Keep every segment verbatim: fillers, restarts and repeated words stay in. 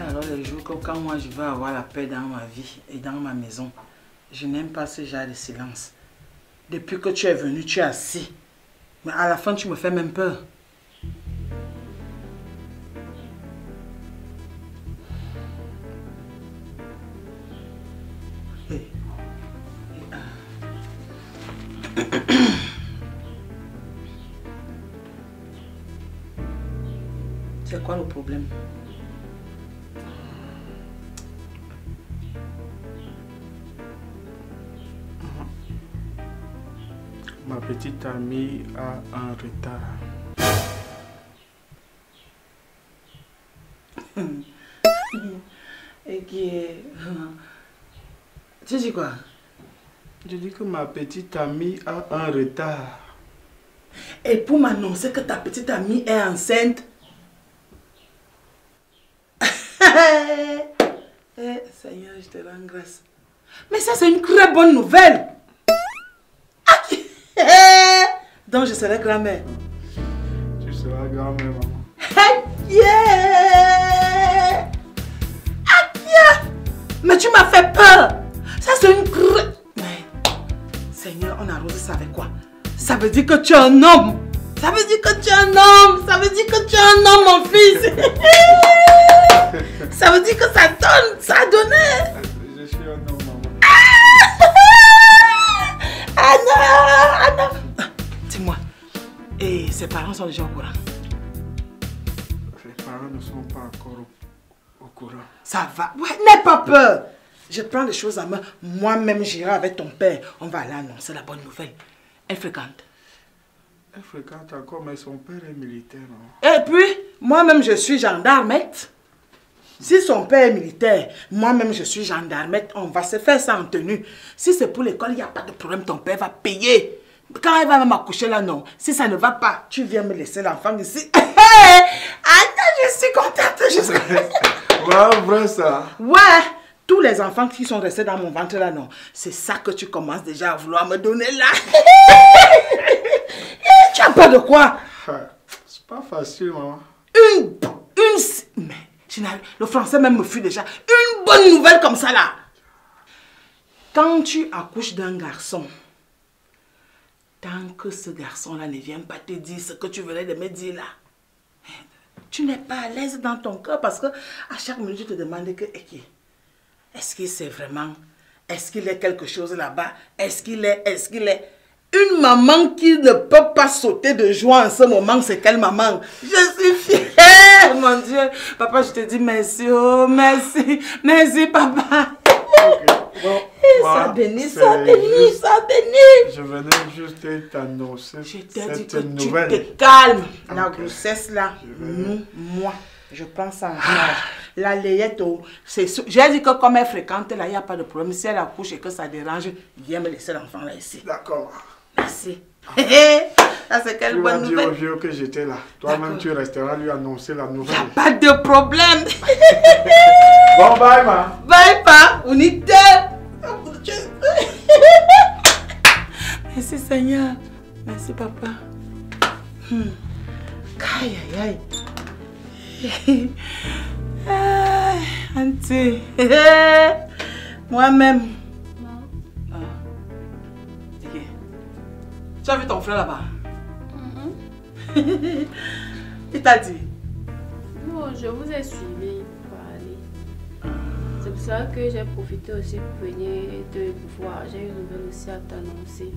Alors les jours que quand moi je veux avoir la paix dans ma vie et dans ma maison, je n'aime pas ce genre de silence. Depuis que tu es venu, tu es assis. Mais à la fin, tu me fais même peur. Hey. C'est quoi le problème? Ma petite amie a un retard. Et qui... Tu dis quoi? Je dis que ma petite amie a un retard. Et pour m'annoncer que ta petite amie est enceinte? Eh, Seigneur, je te rends grâce. Mais ça, c'est une très bonne nouvelle. Donc, je serai grand-mère. Tu seras grand-mère, maman. Yeah! Mais tu m'as fait peur. Ça, c'est une très... Mais, Seigneur, on arrose ça avec quoi? Ça veut dire que tu es un homme. Ça veut dire que tu es un homme. Ça veut dire que tu es un homme, mon fils. Ça veut dire que ça donne, ça a donné. Je suis un homme, maman. Anna, Anna. Dis-moi, et ses parents sont déjà au courant? Les parents ne sont pas encore au, au courant. Ça va, ouais, n'aie pas peur. Je prends les choses en main. Moi-même, j'irai avec ton père. On va aller annoncer la bonne nouvelle. Elle fréquente. Elle fréquente encore, mais son père est militaire, maman. Et puis, moi-même, je suis gendarmette. Si son père est militaire, moi-même, je suis gendarmette, on va se faire ça en tenue. Si c'est pour l'école, il n'y a pas de problème, ton père va payer. Quand elle va même accoucher là, non. Si ça ne va pas, tu viens me laisser l'enfant ici. Anna, je suis contente. Je suis... Ouais, vrai ça. Ouais. Tous les enfants qui sont restés dans mon ventre là, non. C'est ça que tu commences déjà à vouloir me donner là. Tu as peur de quoi? C'est pas facile, maman. Une... Une... Mais... Le français même me fuit déjà. Une bonne nouvelle comme ça là. Quand tu accouches d'un garçon, tant que ce garçon-là ne vient pas te dire ce que tu venais de me dire là, tu n'es pas à l'aise dans ton cœur parce que à chaque minute tu te demandes que est-ce qu'il c'est vraiment, est-ce qu'il est quelque chose là-bas, est-ce qu'il est, est-ce qu'il est. Une maman qui ne peut pas sauter de joie en ce moment, c'est quelle maman? Je suis fière, mon Dieu. Papa, je te dis merci, oh, merci, merci, papa. Okay. Bon, ça bénit, ça bénit, ça bénit. Je venais juste t'annoncer cette que nouvelle. Tu te calmes. Okay. La grossesse là, venais... nous, moi, je prends ça en charge. La layette, c'est j'ai dit que comme elle fréquente là, il n'y a pas de problème. Si elle accouche et que ça dérange, viens me laisser l'enfant là ici. D'accord. Merci. Ça c'est quelle tu bonne nouvelle. Tu vas dire au vieux que j'étais là. Toi-même tu resteras lui annoncer la nouvelle. Il n'y a pas de problème. Bon bye ma. Bye pa. Unité. Merci Seigneur. Merci papa. Hmm. Aïe aïe aïe. Aïe, auntie. Moi-même. Ah. Okay. Tu as vu ton frère là-bas? Mm-hmm. Il t'a dit? Non, je vous ai suivi pour aller. C'est pour ça que j'ai profité aussi pour venir te voir. J'ai une nouvelle aussi à t'annoncer.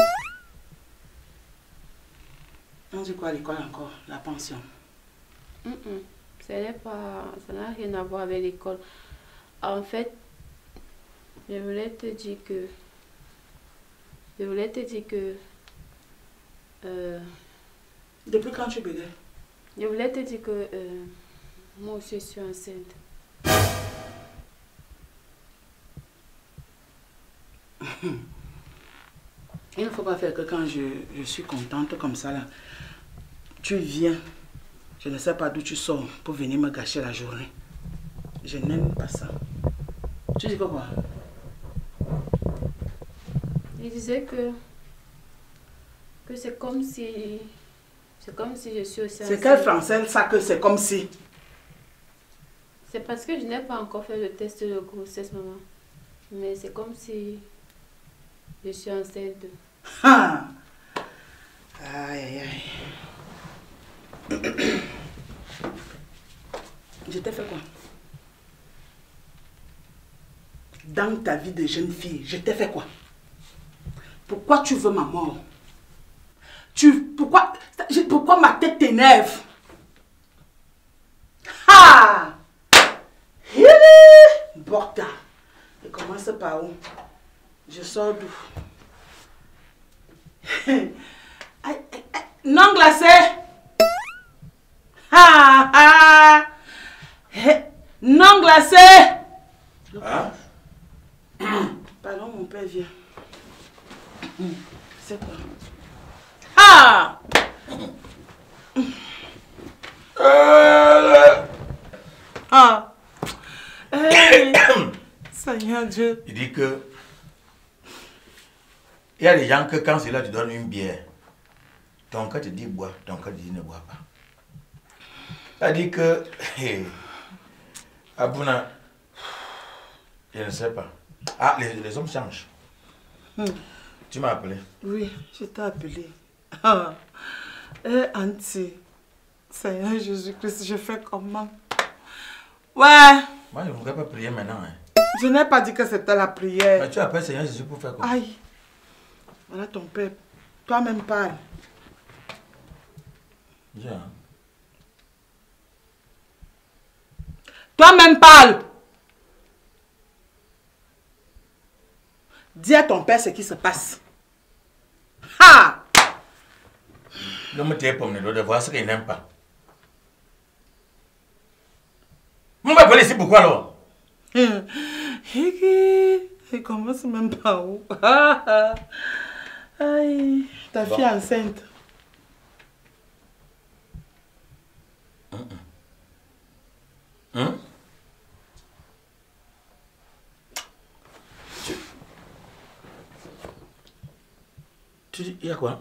On dit quoi à l'école encore? La pension? Mm -mm. Ça n'est pas, ça n'a rien à voir avec l'école. En fait, je voulais te dire que, je voulais te dire que, euh, depuis quand tu bégayes? Je voulais te dire que euh, moi aussi je suis enceinte. Il ne faut pas faire que quand je, je suis contente comme ça là, tu viens. Je ne sais pas d'où tu sors pour venir me gâcher la journée. Je n'aime pas ça. Tu dis quoi? Il disait que, que c'est comme si... C'est comme si je suis aussi enceinte. C'est quel français ça que c'est comme si? C'est parce que je n'ai pas encore fait le test de grossesse, maman. Mais c'est comme si je suis enceinte. Ah. Aïe, aïe, aïe. Je t'ai fait quoi? Dans ta vie de jeune fille, je t'ai fait quoi? Pourquoi tu veux ma mort? Tu, pourquoi, pourquoi ma tête t'énerve? Ah! Borda. Et commence par où? Je sors d'où? Non glacé! Ah, ah. Non glacé! Hein? Pardon, mon père vient. C'est quoi? Ah! Euh... Ah! Hey. Seigneur Dieu. Il dit que il y a des gens que quand c'est là, tu donnes une bière. Ton cœur te dit bois, ton cœur te dit ne bois pas. Il dit que hey, Abouna, je ne sais pas. Ah, les, les hommes changent. Hmm. Tu m'as appelé? Oui, je t'ai appelé. Ah. Eh, Auntie, Seigneur Jésus-Christ, je fais comment? Ouais. Moi, je ne voudrais pas prier maintenant. Hein. Je n'ai pas dit que c'était la prière. Mais tu appelles Seigneur Jésus pour faire quoi? Aïe. Voilà ton père. Toi-même parle. Yeah. Toi-même parle. Dis à ton père ce qui se passe. Ha! Ne me tais pas, de voir ce qu'il n'aime pas. Vous m'appelez ici pourquoi alors? Il commence même pas où? Aïe, ta fille bon. Enceinte. Hum, hum. Tu... tu dis, il y a quoi?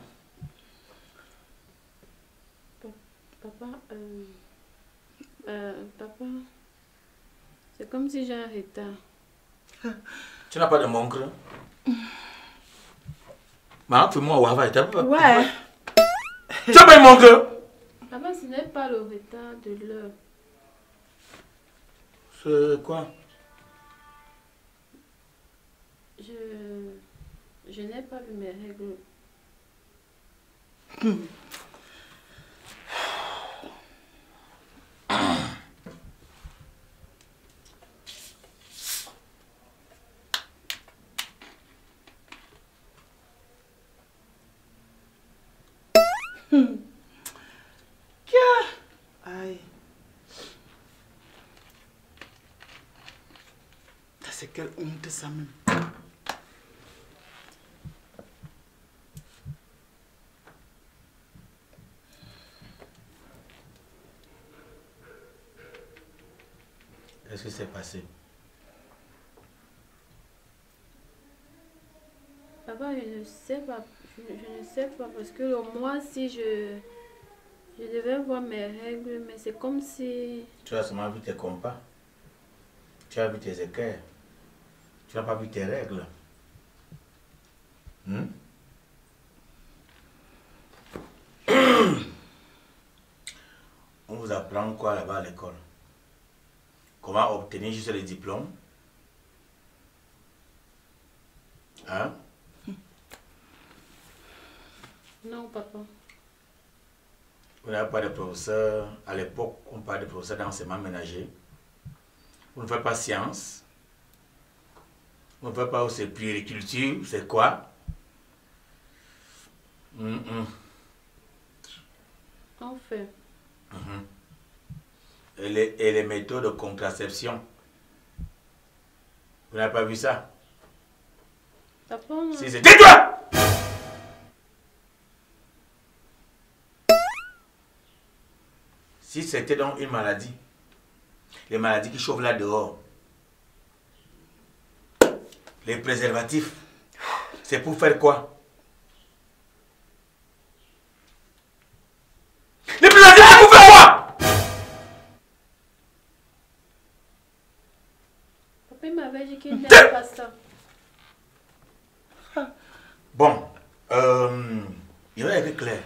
Papa, euh... Euh, papa, c'est comme si j'ai un retard. Tu n'as pas de montre? Maman, fais-moi au travail. Ouais. Tu n'as pas de montre? Papa, ce n'est pas le retard de l'heure. C'est quoi? Je... Je n'ai pas vu mes règles. Hmm. Hmm. Aïe. C'est quelle honte ça même. Qu'est-ce qui s'est passé? Papa, je ne sais pas. Je, je ne sais pas parce que le mois, si je, je devais voir mes règles, mais c'est comme si... Tu as seulement vu tes compas. Tu as vu tes équerres. Tu n'as pas vu tes règles. Hmm? On vous apprend quoi là-bas à l'école? Comment obtenir juste les diplômes? Hein? Non, papa. Vous n'avez pas de professeur. À l'époque, on parlait de professeur d'enseignement ménager. Vous ne faites pas science. Vous ne faites pas aussi puériculture. C'est quoi? Mm -mm. En fait. Mm-hmm. Et, les, et les méthodes de contraception. Vous n'avez pas vu ça? Papa, non. Si c'est... Tais-toi! Si c'était donc une maladie, les maladies qui chauffent là dehors, les préservatifs, c'est pour faire quoi? Les préservatifs, c'est pour faire quoi? Papi m'avait dit qu'il n'aime pas ça. Bon, euh, il va être clair.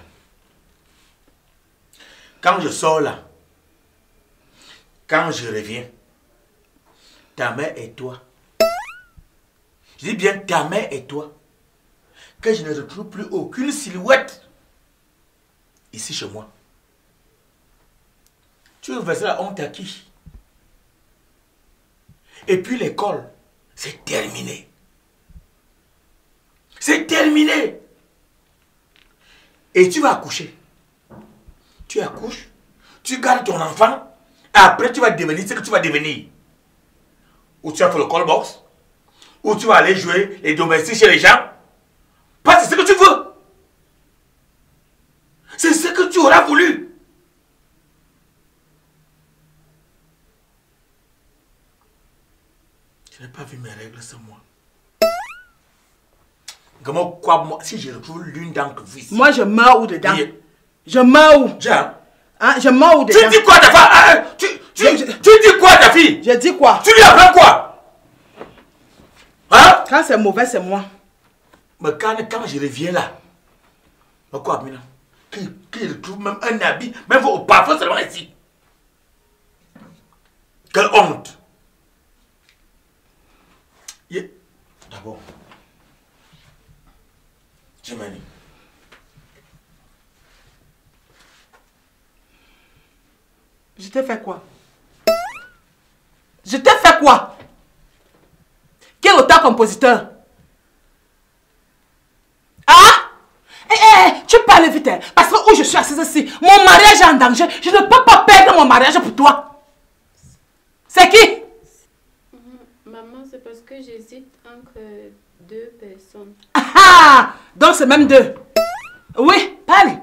Quand je sors là, quand je reviens, ta mère et toi, je dis bien ta mère et toi, que je ne retrouve plus aucune silhouette ici chez moi. Tu veux verser la honte à qui? Et puis l'école, c'est terminé. C'est terminé. Et tu vas accoucher. Tu accouches, tu gardes ton enfant, et après tu vas devenir ce que tu vas devenir. Ou tu vas faire le call box, ou tu vas aller jouer les domestiques chez les gens. Parce que c'est ce que tu veux. C'est ce que tu auras voulu. Je n'ai pas vu mes règles ce mois. Comment quoi, moi, si je retrouve l'une d'entre vous ici. Moi, je meurs où dedans? Oui. Je meurs où? Jean. Hein, je meurs où dedans? Tu dis quoi ta femme? Ah, tu, tu, je, tu dis quoi ta fille? Je dis quoi? Tu lui apprends quoi? Hein? Quand c'est mauvais, c'est moi. Mais quand, quand je reviens là, mais quoi, maintenant? Qu'il qu retrouve même un habit, même au parfum seulement ici. Quelle honte! Yeah. D'abord, Jimani. Je t'ai fait quoi? Je t'ai fait quoi? Quel auteur-compositeur? Ah? Eh, eh, tu parles vite, hein? Parce que où je suis assise ici, mon mariage est en danger. Je ne peux pas perdre mon mariage pour toi. C'est qui? Maman, c'est parce que j'hésite entre deux personnes. Ah ah! Donc c'est même deux. Oui, parle.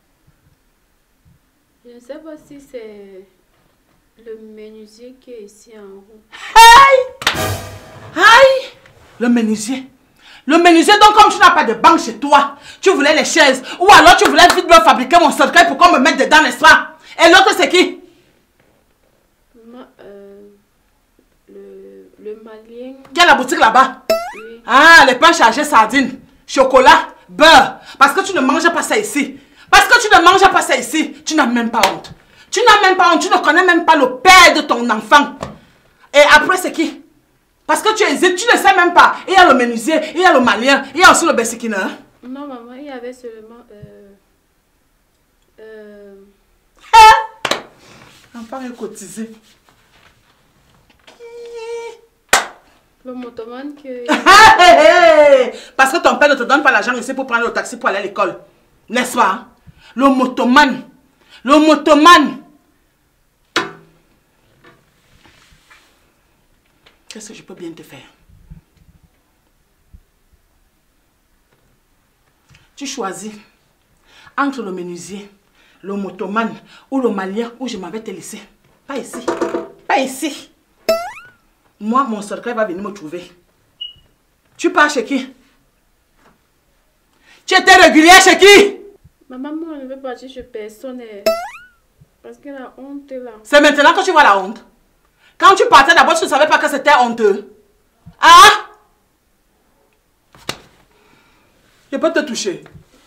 Je ne sais pas si c'est le menuisier qui est ici en haut. Aïe! Aïe! Le menuisier. Le menuisier, donc comme tu n'as pas de banque chez toi, tu voulais les chaises. Ou alors tu voulais vite me fabriquer mon cercueil pour qu'on me mette dedans, n'est-ce pas? Et l'autre c'est qui? Maman, euh, le, le malien. Qui a la boutique là-bas? Oui. Ah, les pains chargés sardines, chocolat, beurre. Parce que tu ne manges pas ça ici. Parce que tu ne manges pas ça ici. Tu n'as même pas honte. Tu n'as même pas honte. Tu ne connais même pas le père de ton enfant. Et après, c'est qui? Parce que tu hésites, tu ne sais même pas. Il y a le menuisier, il y a le malien, il y a aussi le bessikina. Non, maman, il y avait seulement... Euh, euh... Enfant est cotisé. Le motoman que... Parce que ton père ne te donne pas l'argent ici pour prendre le taxi pour aller à l'école. N'est-ce pas? Le motoman. Le motoman. Qu'est-ce que je peux bien te faire? Tu choisis entre le menuisier, le motoman ou le malien où je m'avais te laissé. Pas ici. Pas ici. Moi, mon cercueil va venir me trouver. Tu pars chez qui? Tu étais régulière chez qui? Maman, moi, je ne veux partir chez personne. Parce que la honte est là. C'est maintenant que tu vois la honte. Quand tu partais d'abord, tu ne savais pas que c'était honteux. Ah? Je peux te toucher.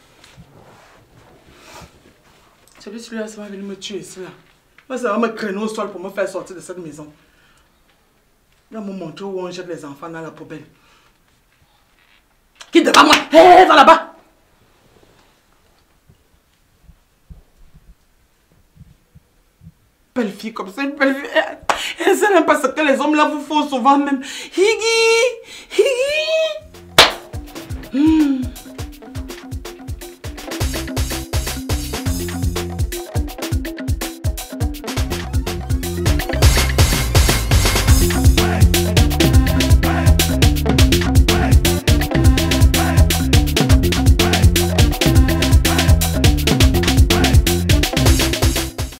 Celui-là, ça va venir me tuer ici là. Moi, ça va me créer au sol pour me faire sortir de cette maison. Il va me montrer où on jette les enfants dans la poubelle. Quitte devant moi. Hé, hey, va là-bas. Belle fille comme ça, une belle fille. Elle ne sait même pas ce que les hommes là vous font souvent même. Higi, Higi.